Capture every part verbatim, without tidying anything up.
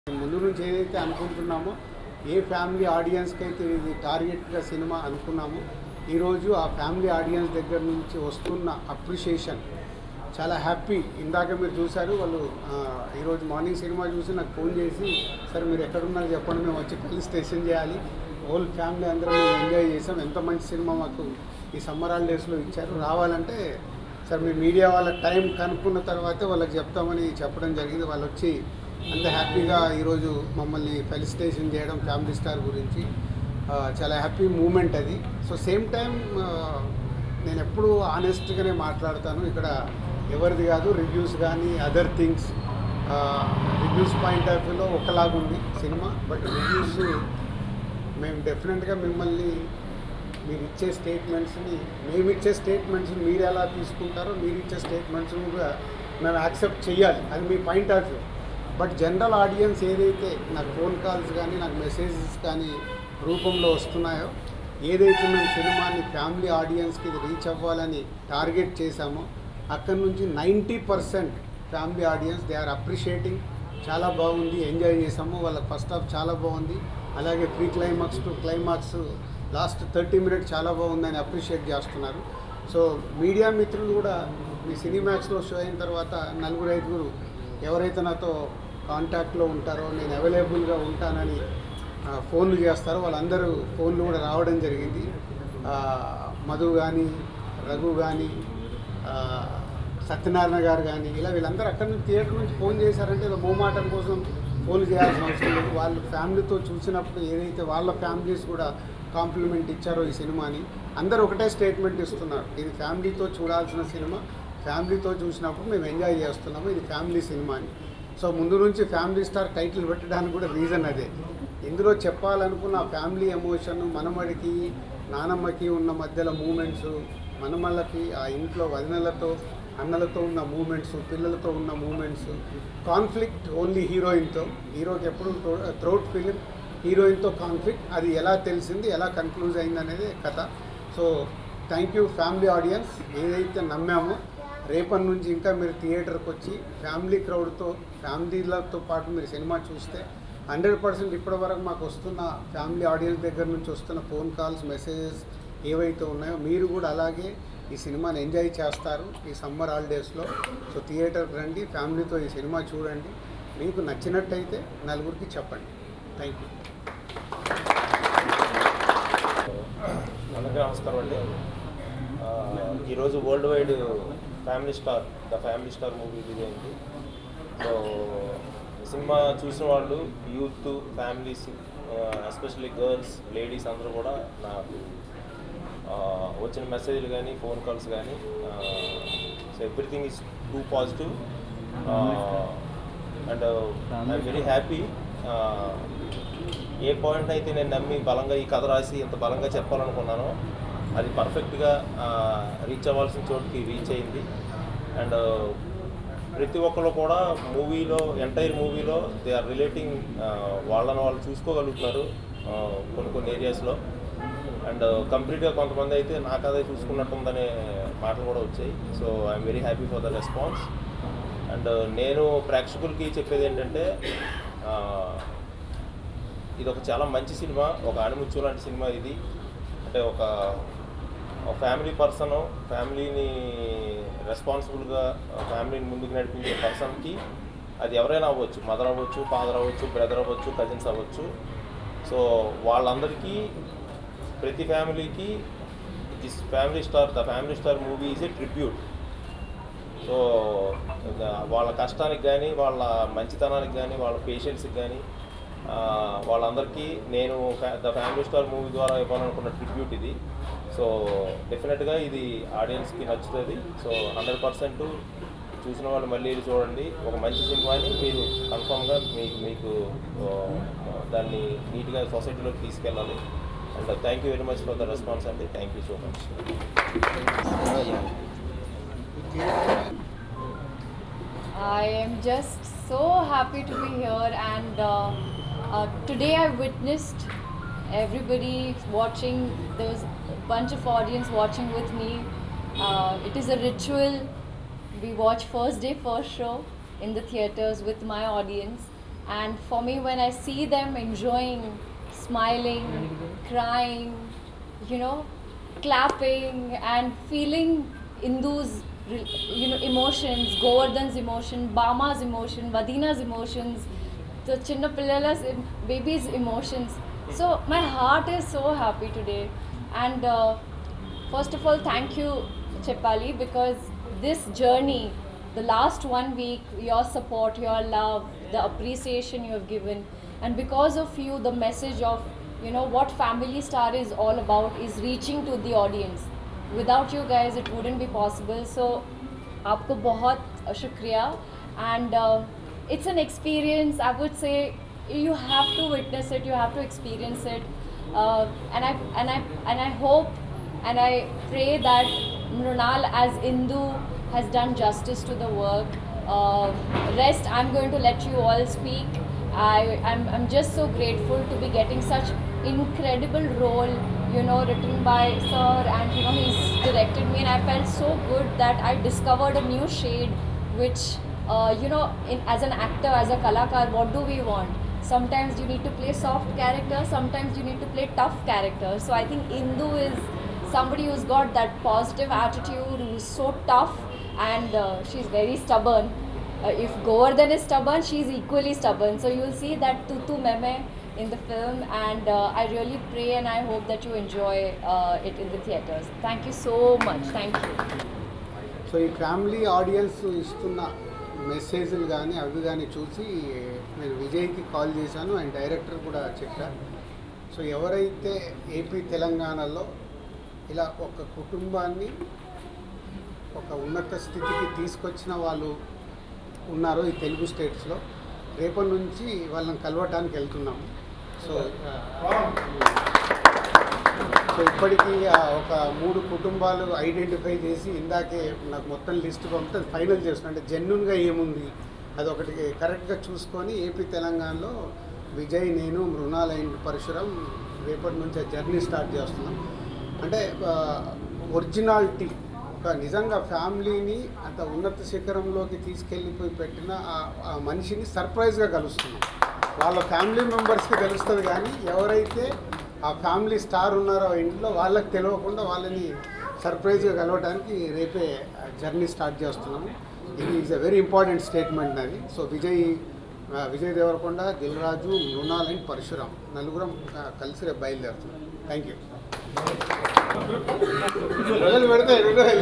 ముందు నుంచి ఏదైతే అనుకుంటున్నామో ఏ ఫ్యామిలీ ఆడియన్స్కి అయితే ఇది టార్గెట్గా సినిమా అనుకున్నామో ఈరోజు ఆ ఫ్యామిలీ ఆడియన్స్ దగ్గర నుంచి వస్తున్న అప్రిషియేషన్ చాలా హ్యాపీ. ఇందాక మీరు చూశారు, వాళ్ళు ఈరోజు మార్నింగ్ సినిమా చూసి నాకు ఫోన్ చేసి, సార్ మీరు ఎక్కడున్నారు చెప్పండి, మేము వచ్చి కలిసి స్టేషన్ చేయాలి, హోల్ ఫ్యామిలీ అందరం మేము ఎంజాయ్ చేసాం, ఎంత మంచి సినిమా మాకు ఈ సమ్మర్ హాలిడేస్లో ఇచ్చారు, రావాలంటే సార్ మీ మీడియా వాళ్ళ టైం కనుక్కున్న తర్వాతే వాళ్ళకి చెప్తామని చెప్పడం జరిగింది. వాళ్ళు వచ్చి అంత హ్యాపీగా ఈరోజు మమ్మల్ని ఫెలిసిటేషన్ చేయడం ఫ్యామిలీ స్టార్ గురించి చాలా హ్యాపీ మూమెంట్ అది. సో సేమ్ టైం నేను ఎప్పుడూ ఆనెస్ట్గానే మాట్లాడతాను, ఇక్కడ ఎవరిది కాదు రివ్యూస్ కానీ other things. Reviews point of వ్యూలో ఒకలాగుంది సినిమా, బట్ రివ్యూస్ మేము డెఫినెట్గా మిమ్మల్ని మీరు ఇచ్చే స్టేట్మెంట్స్ని మేము ఇచ్చే స్టేట్మెంట్స్ మీరు ఎలా తీసుకుంటారో మీరు ఇచ్చే స్టేట్మెంట్స్ని కూడా మేము యాక్సెప్ట్ చేయాలి, అది మీ point of view. But general audience ఏదైతే నాకు ఫోన్ కాల్స్ కానీ నాకు మెసేజెస్ కానీ రూపంలో వస్తున్నాయో, ఏదైతే మేము సినిమాని ఫ్యామిలీ ఆడియన్స్కి రీచ్ అవ్వాలని టార్గెట్ చేశామో అక్కడి నుంచి ninety percent family audience they are appreciating. చాలా బాగుంది, ఎంజాయ్ చేసాము, వాళ్ళకి ఫస్ట్ హాఫ్ చాలా బాగుంది, అలాగే pre climax to climax last thirty minutes చాలా బాగుందని అప్రిషియేట్ చేస్తున్నారు. సో మీడియా మిత్రులు కూడా మీ సినిమాక్స్లో షో అయిన తర్వాత నలుగురు ఐదుగురు ఎవరైతే నాతో కాంటాక్ట్లో ఉంటారో, నేను అవైలబుల్గా ఉంటానని ఫోన్లు చేస్తారో వాళ్ళందరూ ఫోన్లు కూడా రావడం జరిగింది. మధు కానీ రఘు కానీ సత్యనారాయణ గారు కానీ ఇలా వీళ్ళందరూ అక్కడి నుంచి థియేటర్ నుంచి ఫోన్ చేశారంటే ఏదో మోమాటం కోసం ఫోన్ చేయాల్సిన అవసరం లేదు. వాళ్ళు ఫ్యామిలీతో చూసినప్పుడు ఏదైతే వాళ్ళ ఫ్యామిలీస్ కూడా కాంప్లిమెంట్ ఇచ్చారో ఈ సినిమాని, అందరూ ఒకటే స్టేట్మెంట్ ఇస్తున్నారు, ఇది ఫ్యామిలీతో చూడాల్సిన సినిమా, ఫ్యామిలీతో చూసినప్పుడు మేము ఎంజాయ్ చేస్తున్నాము, ఇది ఫ్యామిలీ సినిమా అని. సో ముందు నుంచి ఫ్యామిలీ స్టార్ టైటిల్ పెట్టడానికి కూడా రీజన్ అదే. ఇందులో చెప్పాలనుకున్న ఫ్యామిలీ ఎమోషన్, మనమడికి నానమ్మకి ఉన్న మధ్యలో మూమెంట్స్, మనమళ్ళకి ఆ ఇంట్లో వదినలతో అన్నలతో ఉన్న మూమెంట్స్, పిల్లలతో ఉన్న మూమెంట్స్, కాన్ఫ్లిక్ట్ ఓన్లీ హీరోయిన్తో, హీరోకి ఎప్పుడు త్రౌట్ ఫిలిం హీరోయిన్తో కాన్ఫ్లిక్ట్, అది ఎలా తెలిసింది ఎలా కన్క్లూజ్ అయింది అనేది కథ. So thank you family audience, ఏదైతే నమ్మామో రేపటి నుంచి ఇంకా మీరు థియేటర్కి వచ్చి ఫ్యామిలీ క్రౌడ్తో ఫ్యామిలీలతో పాటు మీరు సినిమా చూస్తే హండ్రెడ్ పర్సెంట్ ఇప్పటి వరకు మాకు వస్తున్న ఫ్యామిలీ ఆడియన్స్ దగ్గర నుంచి వస్తున్న ఫోన్ కాల్స్ మెసేజెస్ ఏవైతే ఉన్నాయో మీరు కూడా అలాగే ఈ సినిమాని ఎంజాయ్ చేస్తారు ఈ సమ్మర్ హాలిడేస్లో. సో థియేటర్కి రండి, ఫ్యామిలీతో ఈ సినిమా చూడండి, మీకు నచ్చినట్టయితే నలుగురికి చెప్పండి. Thank you. అందరికీ నమస్కారం అండి. ఈరోజు world wide family star the family star movie release అయింది. సో సినిమా చూసిన వాళ్ళు youth families especially girls ladies అందరూ కూడా నాకు వచ్చిన మెసేజ్లు కానీ ఫోన్ కాల్స్ కానీ so everything is too positive and I'm very happy. ఏ పాయింట్ అయితే నేను నమ్మి బలంగా ఈ కథ రాసి ఇంత బలంగా చెప్పాలనుకున్నానో అది పర్ఫెక్ట్గా రీచ్ అవ్వాల్సిన చోటుకి రీచ్ అయింది. అండ్ ప్రతి ఒక్కరు కూడా మూవీలో ఎంటైర్ మూవీలో దే ఆర్ రిలేటింగ్, వాళ్ళని వాళ్ళు చూసుకోగలుగుతున్నారు కొన్ని కొన్ని ఏరియాస్లో. అండ్ కంప్లీట్గా కొంతమంది అయితే నా కథ చూసుకున్నట్టుందనే మాటలు కూడా వచ్చాయి. So I'm very happy for the response. And నేను ప్రేక్షకులకి చెప్పేది ఏంటంటే, ఇది ఒక చాలా మంచి సినిమా, ఒక ఆణిముత్యం లాంటి సినిమా ఇది. అంటే ఒక ఫ్యామిలీ పర్సన్, ఫ్యామిలీని రెస్పాన్సిబుల్గా ఫ్యామిలీని ముందుకు నడిపించే పర్సన్కి అది ఎవరైనా అవ్వచ్చు, మదర్ అవ్వచ్చు, ఫాదర్ అవ్వచ్చు, బ్రదర్ అవ్వచ్చు, కజిన్స్ అవ్వచ్చు. సో వాళ్ళందరికీ ప్రతి ఫ్యామిలీకి this family star the family star movie is a tribute. So వాళ్ళ కష్టానికి కానీ వాళ్ళ మంచితనానికి కానీ వాళ్ళ పేషెన్స్కి కానీ వాళ్ళందరికీ నేను ద ఫ్యామిలీ స్టార్ మూవీ ద్వారా ఇవ్వాలనుకున్న ట్రిబ్యూట్ ఇది. సో డెఫినెట్గా ఇది ఆడియన్స్కి నచ్చుతుంది. సో హండ్రెడ్ పర్సెంట్ చూసిన వాళ్ళు మళ్ళీ వెళ్ళి చూడండి. ఒక మంచి సినిమాని మీరు కన్ఫామ్గా మీకు మీకు దాన్ని నీట్గా సొసైటీలోకి తీసుకెళ్ళాలి. And thank you very much for the response అండి. Thank you so much. I am just so happy to be here, and uh, uh, today I witnessed everybody watching. There was a bunch of audience watching with me. Uh, it is a ritual. We watch first day first show in the theaters with my audience. And for me, when I see them enjoying, smiling, crying, you know, clapping and feeling Indu's, you know, emotions, Govardhan's emotion, Bama's emotion, Vadina's emotions, the Chinna Pillala's baby's emotions. So my heart is so happy today. And uh, first of all, thank you, Cheppali, because this journey, the last one week, your support, your love, the appreciation you have given, and because of you, the message of, you know, what Family Star is all about is reaching to the audience. Without you guys, it wouldn't be possible. So, aapko bahut shukriya. And uh, it's an experience, I would say, you have to witness it, you have to experience it. Uh, and I and I and I hope and I pray that Mrunal as Indu has done justice to the work. Uh, rest, I'm going to let you all speak. I, I'm, I'm just so grateful to be getting such incredible role, you know, written by Sir, and you know, he's directed me, and I felt so good that I discovered a new shade, which, uh, you know, in, as an actor, as a kalakar, what do we want? Sometimes you need to play soft characters, sometimes you need to play tough characters. So I think Indu is somebody who's got that positive attitude, who's so tough, and uh, she's very stubborn. Uh, if Govardhan is stubborn, she's equally stubborn. So you'll see that tutu meme in the film, and uh, I really pray and I hope that you enjoy uh, it in the theatres. Thank you so much. Thank you. So ఈ family audience ఇస్తున్న మెసేజ్లు కానీ అవి కానీ చూసి నేను విజయ్కి call చేశాను, అండ్ డైరెక్టర్ కూడా చెప్పాను. సో ఎవరైతే ఏపీ తెలంగాణలో ఇలా ఒక కుటుంబాన్ని ఒక ఉన్నత స్థితికి తీసుకొచ్చిన వాళ్ళు ఉన్నారో ఈ తెలుగు స్టేట్స్లో, రేపటి నుంచి వాళ్ళని కలవటానికి వెళ్తున్నాము. సో సో ఇప్పటికీ ఒక మూడు కుటుంబాలు ఐడెంటిఫై చేసి ఇందాకే నాకు మొత్తం లిస్ట్ పంపితే అది ఫైనల్ చేస్తున్నాను. అంటే జెన్యున్గా ఏముంది అది ఒకటి కరెక్ట్గా చూసుకొని ఏపీ తెలంగాణలో విజయ్, నేను, మృణాల్ అండ్ పరశురామ్ రేపటి నుంచి ఆ జర్నీ స్టార్ట్ చేస్తున్నాం. అంటే ఒరిజినాలిటీ, ఒక నిజంగా ఫ్యామిలీని అంత ఉన్నత శిఖరంలోకి తీసుకెళ్ళిపోయి పెట్టిన ఆ మనిషిని సర్ప్రైజ్గా కలుస్తున్నాం. వాళ్ళ ఫ్యామిలీ మెంబర్స్కి తెలుస్తుంది, కానీ ఎవరైతే ఆ ఫ్యామిలీ స్టార్ ఉన్నారో ఇంట్లో వాళ్ళకి తెలియకుండా వాళ్ళని సర్ప్రైజ్గా కలవడానికి రేపే జర్నీ స్టార్ట్ చేస్తున్నాము. ఇది is a very important statement అది. సో విజయ్ విజయ్ దేవరకొండ, దిల్ రాజు, మృణాల్ అండ్ పరశురామ్ నలుగురం కలిసి రేపు బయలుదేరుతున్నాం. Thank you. ప్రజలు పెడితే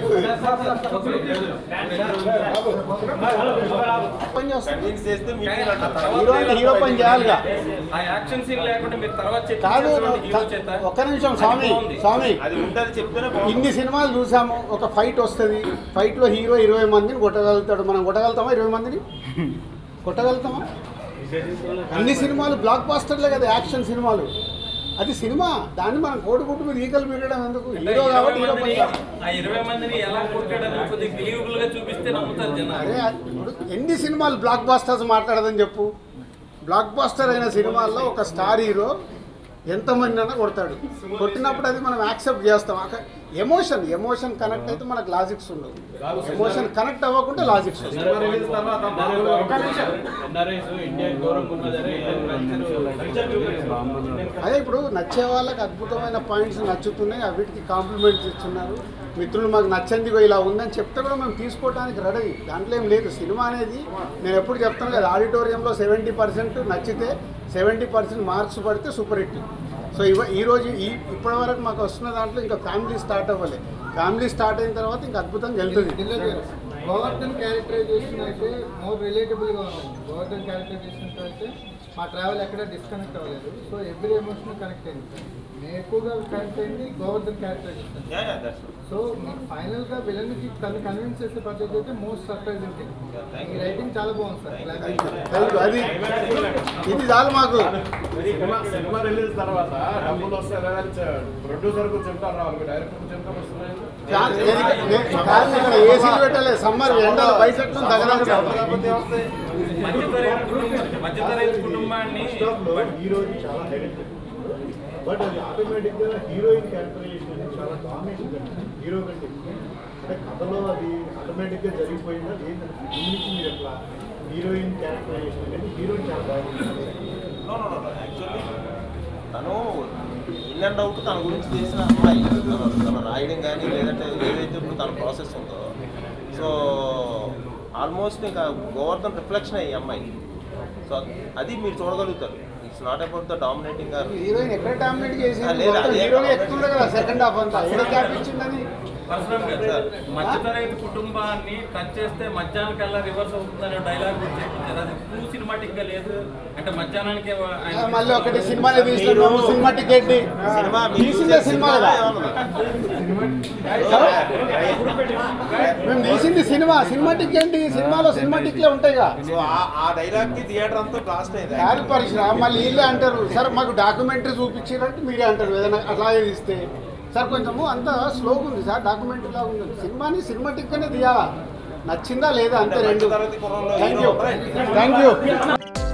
హీరో పని చేయాలిగా. కాదు, ఒక్క నిమిషం స్వామి స్వామి ఇన్ని సినిమాలు చూసాము, ఒక ఫైట్ వస్తుంది, ఫైట్లో హీరో ఇరవై మందిని కొట్టగలుగుతాడు. మనం కొట్టగలుగుతామా? ఇరవై మందిని కొట్టగలుగుతామా? అన్ని సినిమాలు బ్లాక్ బాస్టర్లే కదా, యాక్షన్ సినిమాలు. అది సినిమా, దాన్ని మనం కోడి గుట్టు మీద ఈకలు మిగడం ఎందుకు? హీరో కాబట్టి హీరో పని. అరే ఇప్పుడు ఎన్ని సినిమాలు బ్లాక్ బాస్టర్స్ మాట్లాడదని చెప్పు. బ్లాక్ బాస్టర్ అయిన సినిమాల్లో ఒక స్టార్ హీరో ఎంతమంది అన్నా కొడతాడు. కొట్టినప్పుడు అది మనం యాక్సెప్ట్ చేస్తాం. ఎమోషన్ ఎమోషన్ కనెక్ట్ అయితే మనకు లాజిక్స్ ఉండవు. ఎమోషన్ కనెక్ట్ అవ్వకుండా లాజిక్స్ వస్తాయి. అదే ఇప్పుడు నచ్చే వాళ్ళకి అద్భుతమైన పాయింట్స్ నచ్చుతున్నాయి, అవిటికి కాంప్లిమెంట్స్ ఇస్తున్నారు. మిత్రులు మాకు నచ్చంది ఇలా ఉందని చెప్తే కూడా మేము తీసుకోవడానికి రెడీ. దాంట్లో ఏం లేదు. సినిమా అనేది నేను ఎప్పుడు చెప్తాను కదా, ఆడిటోరియంలో సెవెంటీ పర్సెంట్ నచ్చితే సెవెంటీ పర్సెంట్ మార్క్స్ పడితే సూపర్ హిట్. సో ఇవ ఈరోజు ఈ ఇప్పటి వరకు మాకు వస్తున్న దాంట్లో ఇంకా ఫ్యామిలీ స్టార్ట్ అవ్వలేదు. ఫ్యామిలీ స్టార్ట్ అయిన తర్వాత ఇంకా అద్భుతంగా వెళ్తుంది. గోవర్ధన్ క్యారెక్టరైజేషన్ అయితే మోర్ రిలేటబుల్గా ఉంది. గోవర్ధన్ క్యారెక్టరైజేషన్తో అయితే మా ట్రావెల్ ఎక్కడ డిస్కనెక్ట్ అవ్వలేదు. సో ఎవ్రీ ఎమోషన్ కనెక్ట్ అయింది. నేను ఎక్కువగా కనెక్ట్ అయింది గోవర్ధన్ క్యారెక్టరైజేషన్. సో మీకు ఫైనల్గా విలన్కి తను కన్విన్స్ చేసే పద్ధతి అయితే మోస్ట్ సర్ప్రైజింగ్ థింగ్. ఈ రైటింగ్ చాలా బాగుంది సార్. అది ఇది చాలు మాకు. సినిమా రిలీజ్ తర్వాత డబ్బులు వస్తాయి ప్రొడ్యూసర్ కు చెప్తారు, డైరెక్టర్ కు చెప్తారు వస్తున్నాయి. ఏసీలు పెట్టలేదు, సమ్మర్ ఎండలు బయట హీరోయిన్ చాలా హైలైట్. బట్ అది ఆటోమేటిక్ గా హీరోయిన్ క్యారెక్టరైజేషన్ అనేది చాలా డామినేట్ హీరో కంటే. అంటే కథలో అది ఆటోమేటిక్ గా జరిగిపోయిందా ఏంటంటే మీరు ఎట్లా హీరోయిన్ క్యారెక్టరైజేషన్ కానీ హీరోయిన్ చాలా బాగుంది. యాక్చువల్లీ తను ఇన్ అండ్ అవుట్ తన గురించి చేసిన అమ్మాయి, తన తన రాయడం కానీ లేదంటే ఏదైతే ఇప్పుడు తన ప్రాసెస్ ఉందో, సో ఆల్మోస్ట్ ఇంకా గోవర్ధన్ రిఫ్లెక్షన్ అయ్యి అమ్మాయి. సో అది మీరు చూడగలుగుతారు. It's not about the dominating గారు. హీరోయిన్ ఎక్కడ డామినేట్ ఆ, చేసింది? లేదు, అదే హీరోయిన్ ఎక్కుతుండే కదా సెకండ్ హాఫ్ అంతా. ఎక్కడ క్యాప్ ఇచ్చిందని మధ్యతరగతి కుటుంబాన్ని టచ్ చేస్తే మధ్యాహ్నం కల్లా రివర్స్ అవుతుందనే డైలాగ్ చెప్పింది. అది టూ సినిమాటిక్ గా లేదు అంటే మధ్యాహ్నానికి ఆ, మళ్ళీ ఒకటి సినిమానే తీస్తున్నాము, సినిమా టికెట్ సినిమా తీసిందే సినిమా కదా. మేము తీసింది సినిమా, సినిమాటిక్ ఏంటి? సినిమాలో సినిమాటిక్లే ఉంటాయిగా. సో ఆ డైలాగ్ కి థియేటర్ అంతా బ్లాస్ట్ అయింది. కాదు పరిశ్రమ మళ్ళీ వీళ్ళే అంటారు, సార్ మాకు డాక్యుమెంటరీ చూపించారంటే మీరే అంటారు ఏదైనా అట్లాగే తీస్తే. సార్ కొంచెము అంత స్లోగా ఉంది సార్, డాక్యుమెంటరీ లాగా ఉంది. సినిమాని సినిమాటిక్గానే తీయాలా, నచ్చిందా లేదా అంతే రెండు. తరగతి కుర్రోళ్ళు థ్యాంక్ హీరో యూ ఉంటారా? Thank you.